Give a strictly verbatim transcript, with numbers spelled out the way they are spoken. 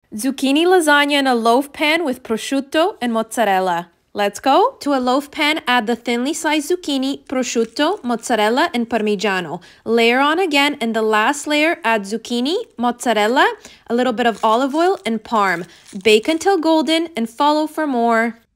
Zucchini lasagna in a loaf pan with prosciutto and mozzarella. Let's go! To a loaf pan, add the thinly sliced zucchini, prosciutto, mozzarella, and parmigiano. Layer on again, and the last layer, add zucchini, mozzarella, a little bit of olive oil, and parm. Bake until golden and follow for more.